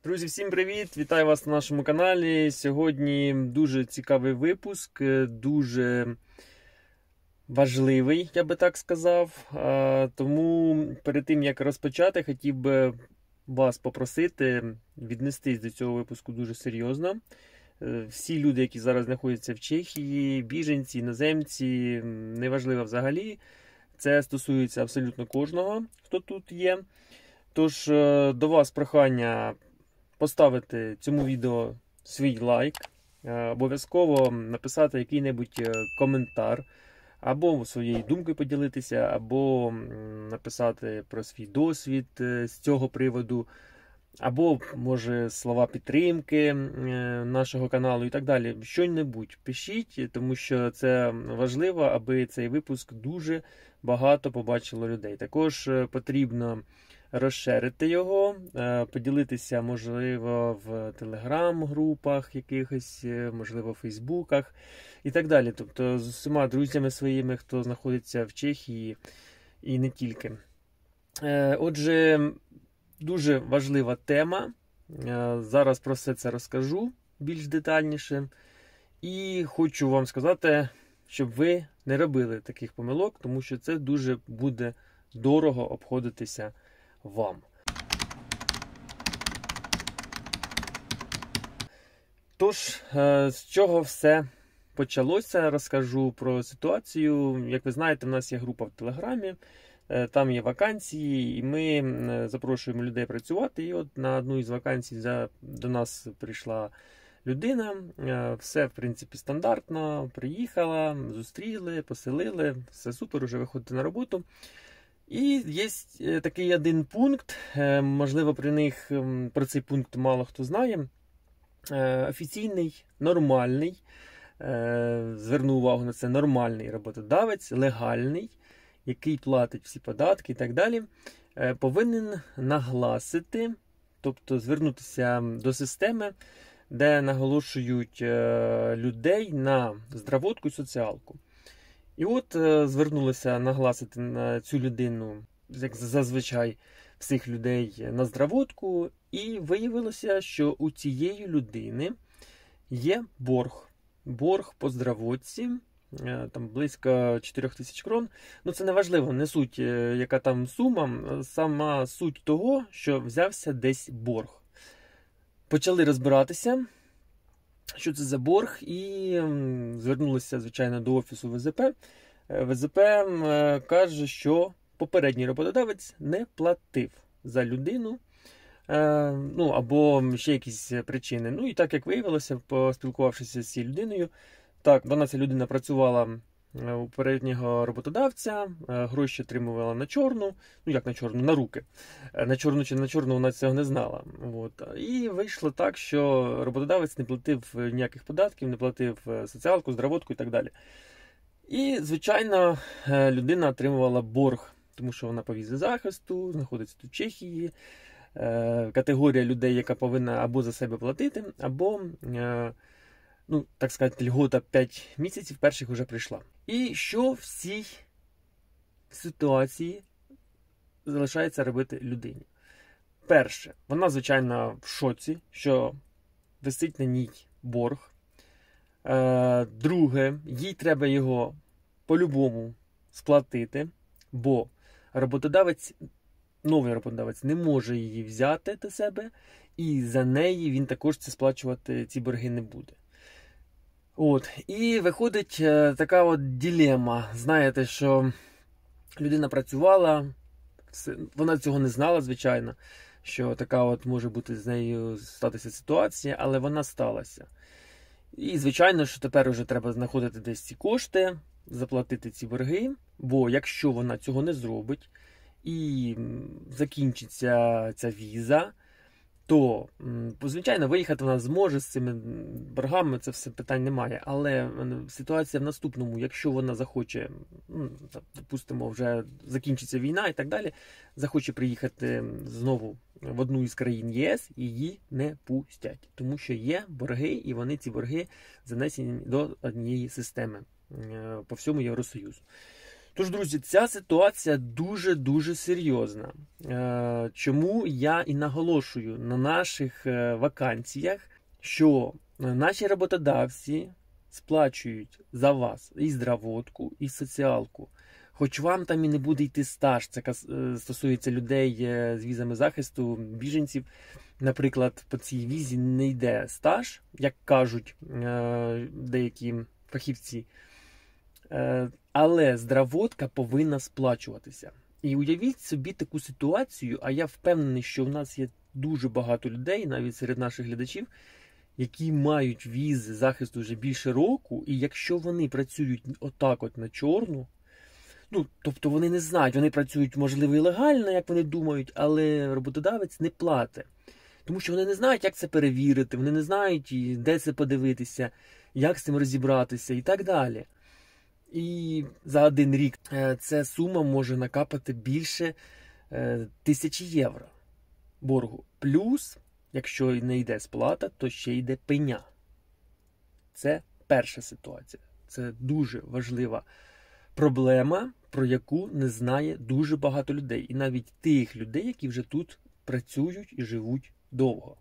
Друзі, всім привіт! Вітаю вас на нашому каналі. Сьогодні дуже цікавий випуск, дуже важливий, я би так сказав. Тому перед тим, як розпочати, хотів би вас попросити віднестись до цього випуску дуже серйозно. Всі люди, які зараз знаходяться в Чехії, біженці, іноземці, неважливо взагалі. Це стосується абсолютно кожного, хто тут є. Тож, до вас прохання поставити цьому відео свій лайк, обов'язково написати який-небудь коментар, або своєю думкою поділитися, або написати про свій досвід з цього приводу, або, може, слова підтримки нашого каналу і так далі. Що-небудь пишіть, тому що це важливо, аби цей випуск дуже багато побачило людей. Також потрібно розширити його, поділитися, можливо, в телеграм-групах якихось, можливо, в фейсбуках і так далі. Тобто з усіма друзями своїми, хто знаходиться в Чехії і не тільки. Отже, дуже важлива тема. Зараз про все це розкажу більш детальніше. І хочу вам сказати, щоб ви не робили таких помилок, тому що це дуже буде дорого обходитися вам. Тож, з чого все почалося, розкажу про ситуацію. Як ви знаєте, в нас є група в Телеграмі, там є вакансії, і ми запрошуємо людей працювати. І от на одну із вакансій до нас прийшла людина, все, в принципі, стандартно, приїхала, зустріли, поселили, все супер, вже виходите на роботу. І є такий один пункт, можливо, про цей пункт мало хто знає. Офіційний, нормальний, зверну увагу на це, нормальний роботодавець, легальний, який платить всі податки і так далі, повинен нагласити, тобто звернутися до системи, де наголошують людей на здравотку і соціалку. І от звернулися нагласити на цю людину, як зазвичай всіх людей, на здравотку, і виявилося, що у цієї людини є борг. Борг по здравотці, там близько 4 тисяч крон. Ну це не важливо, не суть, яка там сума, сама суть того, що взявся десь борг. Почали розбиратися, що це за борг, і звернулися, звичайно, до офісу ВЗП. ВЗП каже, що попередній роботодавець не платив за людину, або ще якісь причини. Ну і так, як виявилося, поспілкувавшися з цією людиною, так, ця людина працювала у попереднього роботодавця, гроші отримувала на чорну, як на чорну, на руки. На чорну чи на чорну вона цього не знала. От. І вийшло так, що роботодавець не платив ніяких податків, не платив соціалку, здравотку і так далі. І, звичайно, людина отримувала борг, тому що вона по візі захисту, знаходиться тут в Чехії, категорія людей, яка повинна або за себе платити, або, так сказати, льгота 5 місяців перших вже прийшла. І що в цій ситуації залишається робити людині? Перше, вона, звичайно, в шоці, що висить на ній борг. Друге, їй треба його по-любому сплатити, бо новий роботодавець не може її взяти до себе, і за неї він також сплачувати ці борги не буде. І виходить така от дилема. Знаєте, що людина працювала, вона цього не знала, звичайно, що така от може бути з нею статися ситуація, але вона сталася. І, звичайно, що тепер вже треба знаходити десь ці кошти, заплатити ці борги, бо якщо вона цього не зробить і закінчиться ця віза, то, звичайно, виїхати вона зможе з цими боргами, це все питань немає. Але ситуація в наступному, якщо вона захоче, допустимо, вже закінчиться війна і так далі, захоче приїхати знову в одну із країн ЄС, її не пустять. Тому що є борги, і вони, ці борги, занесені до однієї системи по всьому Євросоюзу. Тож, друзі, ця ситуація дуже-дуже серйозна. Чому я і наголошую на наших вакансіях, що наші роботодавці сплачують за вас і здравотку, і соціалку. Хоч вам там і не буде йти стаж, це стосується людей з візами захисту, біженців. Наприклад, по цій візі не йде стаж, як кажуть деякі фахівці. Але здравотка повинна сплачуватися. І уявіть собі таку ситуацію, а я впевнений, що в нас є дуже багато людей, навіть серед наших глядачів, які мають візи захисту вже більше року, і якщо вони працюють отак от на чорну, тобто вони не знають, вони працюють, можливо, і легально, як вони думають, але роботодавець не платить. Тому що вони не знають, як це перевірити, вони не знають, де це подивитися, як з цим розібратися і так далі. І за один рік ця сума може накапати більше 1000 євро боргу. Плюс, якщо не йде сплата, то ще йде пеня. Це перша ситуація. Це дуже важлива проблема, про яку не знає дуже багато людей. І навіть тих людей, які вже тут працюють і живуть довго.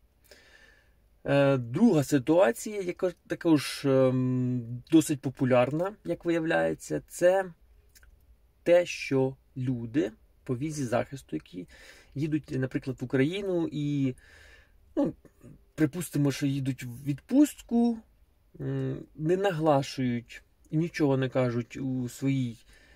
Друга ситуація, яка також досить популярна, як виявляється, це те, що люди по візі захисту, які їдуть, наприклад, в Україну і, припустимо, що їдуть в відпустку, не наглашують і нічого не кажуть у своїй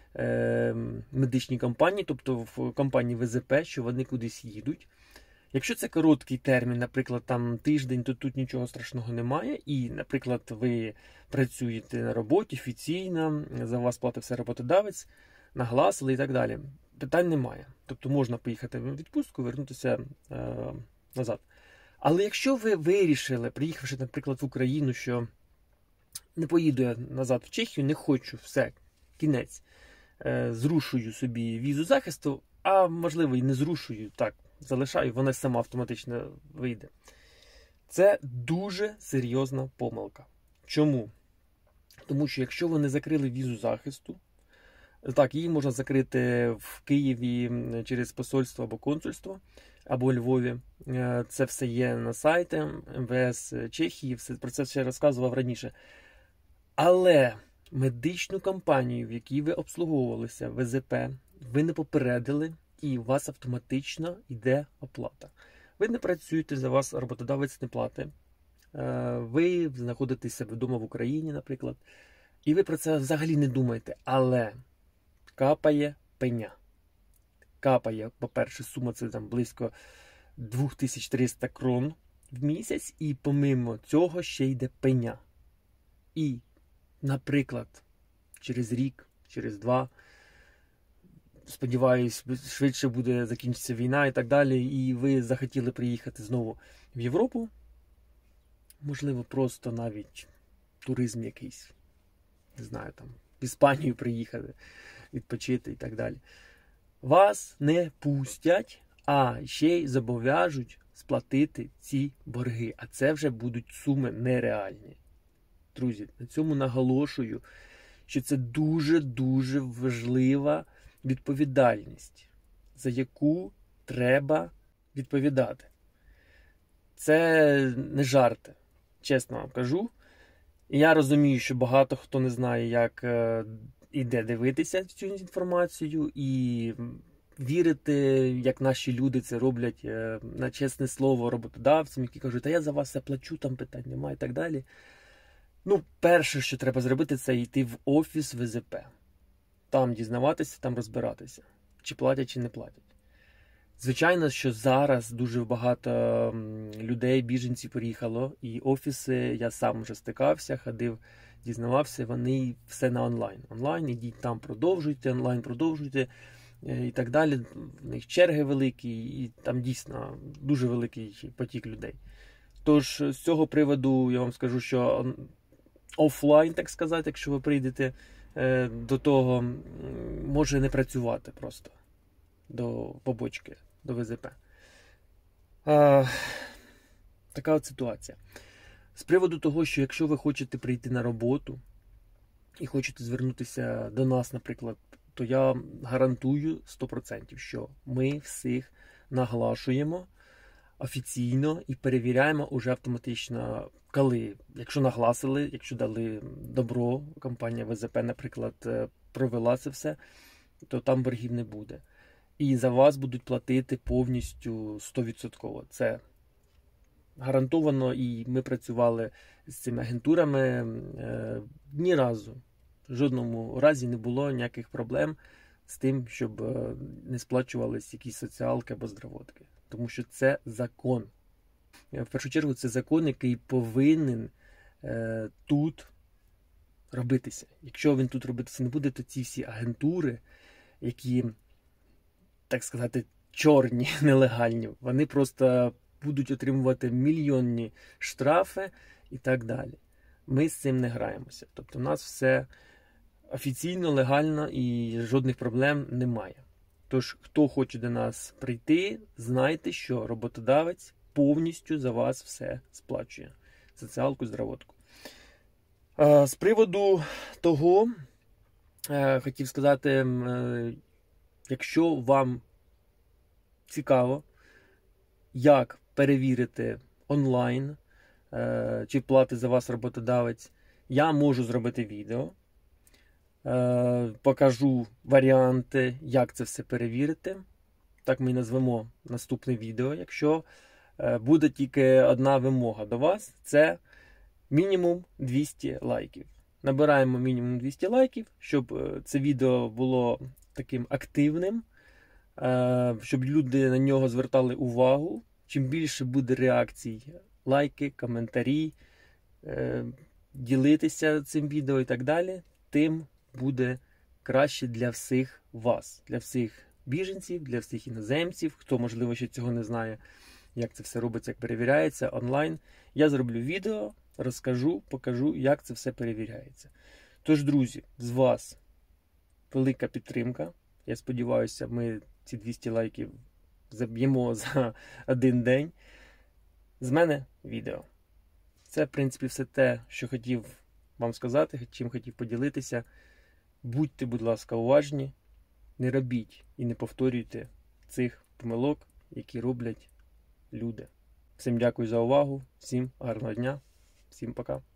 медичній компанії, тобто в компанії ВЗП, що вони кудись їдуть. Якщо це короткий термін, наприклад, там тиждень, то тут нічого страшного немає. І, наприклад, ви працюєте на роботі офіційно, за вас платить все роботодавець, нагласили і так далі. Питань немає. Тобто можна поїхати в відпустку, вернутися назад. Але якщо ви вирішили, приїхавши, наприклад, в Україну, що не поїду я назад в Чехію, не хочу, все, кінець, зрушую собі візу захисту, а можливо і не зрушую, так, залишаю, вона сама автоматично вийде. Це дуже серйозна помилка. Чому? Тому що якщо ви не закрили візу захисту, так, її можна закрити в Києві через посольство або консульство, або Львові. Це все є на сайті МВС Чехії, про це ще розказував раніше. Але медичну компанію, в якій ви обслуговувалися, ВЗП, ви не попередили, і у вас автоматично йде оплата. Ви не працюєте, за вас роботодавець не платить. Ви знаходитесь себе вдома в Україні, наприклад, і ви про це взагалі не думаєте. Але капає пеня. Капає, по-перше, сума це там близько 2300 крон в місяць, і помимо цього ще йде пеня. І, наприклад, через рік, через 2, сподіваюсь, швидше буде закінчиться війна і так далі, і ви захотіли приїхати знову в Європу, можливо, просто навіть туризм якийсь, не знаю, там, в Іспанію приїхати, відпочити і так далі. Вас не пустять, а ще й зобов'яжуть сплатити ці борги, а це вже будуть суми нереальні. Друзі, на цьому наголошую, що це дуже-дуже важлива відповідальність, за яку треба відповідати. Це не жарти, чесно вам кажу. І я розумію, що багато хто не знає, як і де дивитися цю інформацію, і вірити, як наші люди це роблять на чесне слово роботодавцям, які кажуть, а я за вас все плачу, там питань немає і так далі. Перше, що треба зробити, це йти в офіс ВЗП. Там дізнаватися, там розбиратися. Чи платять, чи не платять. Звичайно, що зараз дуже багато людей, біженців приїхало. І офіси, я сам вже стикався, ходив, дізнавався, вони все на онлайн. Онлайн, ідіть там, продовжуйте, онлайн продовжуйте і так далі. В них черги великі і там дійсно дуже великий потік людей. Тож, з цього приводу я вам скажу, що офлайн, так сказати, якщо ви прийдете до того, може не працювати просто до побочки, до ВЗП. Така от ситуація. З приводу того, що якщо ви хочете прийти на роботу і хочете звернутися до нас, наприклад, то я гарантую 100%, що ми всіх наглашуємо офіційно і перевіряємо уже автоматично, якщо нагласили, якщо дали добро, компанія ВЗП, наприклад, провела це все, то там боргів не буде. І за вас будуть платити повністю 100%. Це гарантовано, і ми працювали з цими агентурами ні разу. В жодному разі не було ніяких проблем з тим, щоб не сплачувались якісь соціалки або здравотки. Тому що це закон. В першу чергу це закон, який повинен тут робитися. Якщо він тут робитися не буде, то ці всі агентури, які, так сказати, чорні, нелегальні, вони просто будуть отримувати мільйонні штрафи і так далі. Ми з цим не граємося. Тобто у нас все офіційно, легально і жодних проблем немає. Тож, хто хоче до нас прийти, знайте, що роботодавець повністю за вас все сплачує. Соціалку, здравотку. З приводу того, хотів сказати, якщо вам цікаво, як перевірити онлайн, чи платить за вас роботодавець, я можу зробити відео. Покажу варіанти, як це все перевірити. Так ми і назвемо наступне відео. Якщо буде тільки одна вимога до вас, це мінімум 200 лайків. Набираємо мінімум 200 лайків, щоб це відео було таким активним, щоб люди на нього звертали увагу. Чим більше буде реакцій, лайки, коментарі, ділитися цим відео і так далі, тим буде краще для всіх вас, для всіх біженців, для всіх іноземців, хто, можливо, ще цього не знає, як це все робиться, як перевіряється онлайн. Я зроблю відео, розкажу, покажу, як це все перевіряється. Тож, друзі, з вас велика підтримка. Я сподіваюся, ми ці 200 лайків заб'ємо за один день. З мене відео. Це, в принципі, все те, що хотів вам сказати, чим хотів поділитися. Будьте, будь ласка, уважні, не робіть і не повторюйте цих помилок, які роблять люди. Всім дякую за увагу, всім гарного дня, всім пока.